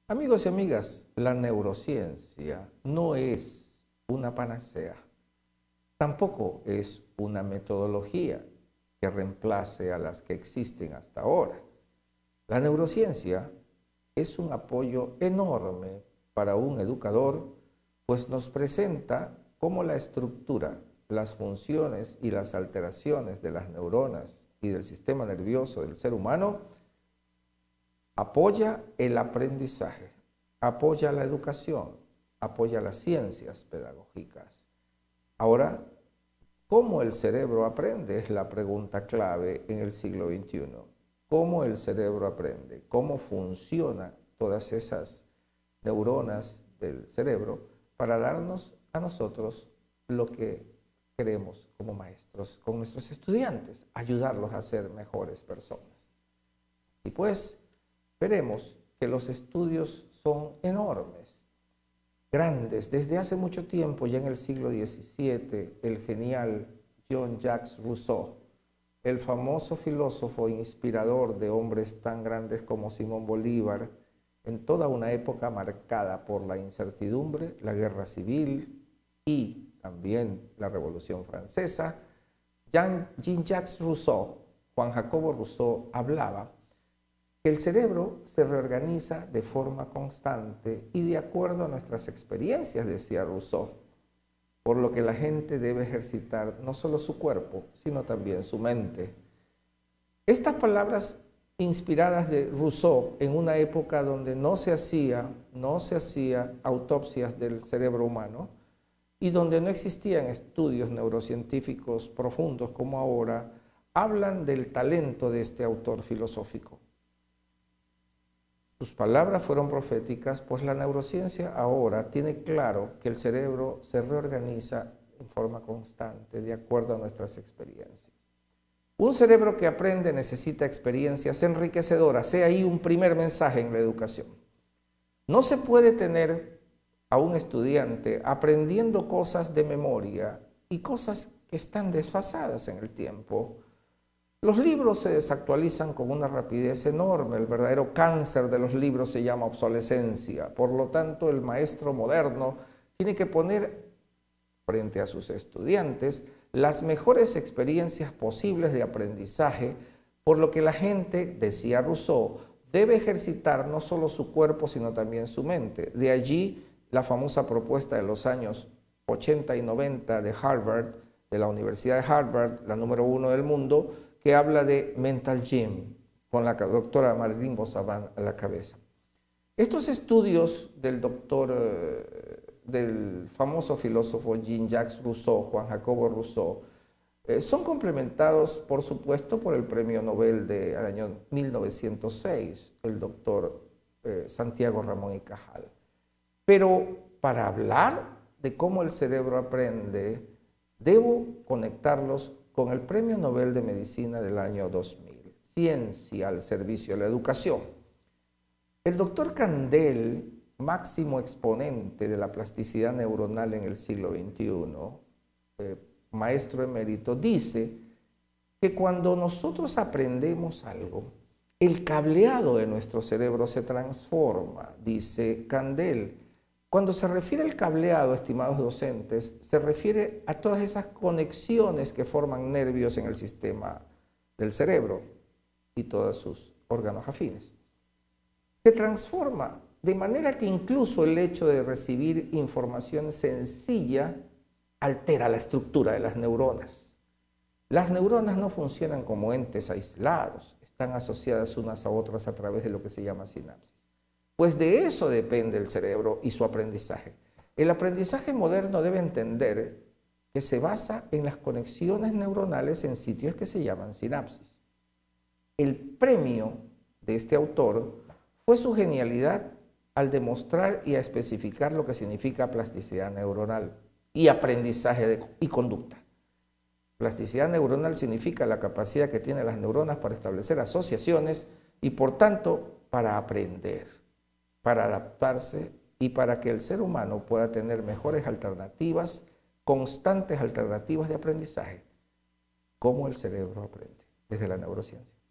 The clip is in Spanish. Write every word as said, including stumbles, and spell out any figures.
Amigos y amigas, la neurociencia no es una panacea, tampoco es una metodología que reemplace a las que existen hasta ahora. La neurociencia es un apoyo enorme para un educador, pues nos presenta cómo la estructura, las funciones y las alteraciones de las neuronas y del sistema nervioso del ser humano apoya el aprendizaje, apoya la educación, apoya las ciencias pedagógicas. Ahora, ¿cómo el cerebro aprende? Es la pregunta clave en el siglo veintiuno. ¿Cómo el cerebro aprende? ¿Cómo funcionan todas esas neuronas del cerebro para darnos a nosotros lo que queremos como maestros con nuestros estudiantes? Ayudarlos a ser mejores personas. Y pues, veremos que los estudios son enormes, grandes. Desde hace mucho tiempo, ya en el siglo diecisiete, el genial Jean-Jacques Rousseau, el famoso filósofo inspirador de hombres tan grandes como Simón Bolívar, en toda una época marcada por la incertidumbre, la guerra civil y también la Revolución Francesa, Jean-Jacques Rousseau, Juan Jacobo Rousseau, hablaba que el cerebro se reorganiza de forma constante y de acuerdo a nuestras experiencias, decía Rousseau, por lo que la gente debe ejercitar no solo su cuerpo, sino también su mente. Estas palabras inspiradas de Rousseau en una época donde no se hacía, no se hacía autopsias del cerebro humano y donde no existían estudios neurocientíficos profundos como ahora, hablan del talento de este autor filosófico. Sus palabras fueron proféticas, pues la neurociencia ahora tiene claro que el cerebro se reorganiza en forma constante de acuerdo a nuestras experiencias. Un cerebro que aprende necesita experiencias enriquecedoras. Sea ahí un primer mensaje en la educación. No se puede tener a un estudiante aprendiendo cosas de memoria y cosas que están desfasadas en el tiempo. Los libros se desactualizan con una rapidez enorme. El verdadero cáncer de los libros se llama obsolescencia. Por lo tanto, el maestro moderno tiene que poner frente a sus estudiantes las mejores experiencias posibles de aprendizaje, por lo que la gente, decía Rousseau, debe ejercitar no solo su cuerpo, sino también su mente. De allí la famosa propuesta de los años ochenta y noventa de Harvard, de la Universidad de Harvard, la número uno del mundo, que habla de Mental Gym, con la doctora Marilyn Bossavan a la cabeza. Estos estudios del doctor, eh, del famoso filósofo Jean-Jacques Rousseau, Juan Jacobo Rousseau, eh, son complementados, por supuesto, por el premio Nobel del año mil novecientos seis, el doctor eh, Santiago Ramón y Cajal. Pero para hablar de cómo el cerebro aprende, debo conectarlos con el Premio Nobel de Medicina del año dos mil, Ciencia al servicio de la educación. El doctor Kandel, máximo exponente de la plasticidad neuronal en el siglo veintiuno, eh, maestro emérito, dice que cuando nosotros aprendemos algo, el cableado de nuestro cerebro se transforma, dice Kandel. Cuando se refiere al cableado, estimados docentes, se refiere a todas esas conexiones que forman nervios en el sistema del cerebro y todos sus órganos afines. Se transforma de manera que incluso el hecho de recibir información sencilla altera la estructura de las neuronas. Las neuronas no funcionan como entes aislados, están asociadas unas a otras a través de lo que se llama sinapsis. Pues de eso depende el cerebro y su aprendizaje. El aprendizaje moderno debe entender que se basa en las conexiones neuronales en sitios que se llaman sinapsis. El premio de este autor fue su genialidad al demostrar y a especificar lo que significa plasticidad neuronal y aprendizaje de, y conducta. Plasticidad neuronal significa la capacidad que tienen las neuronas para establecer asociaciones y, por tanto, para aprender, para adaptarse y para que el ser humano pueda tener mejores alternativas, constantes alternativas de aprendizaje, como el cerebro aprende desde la neurociencia.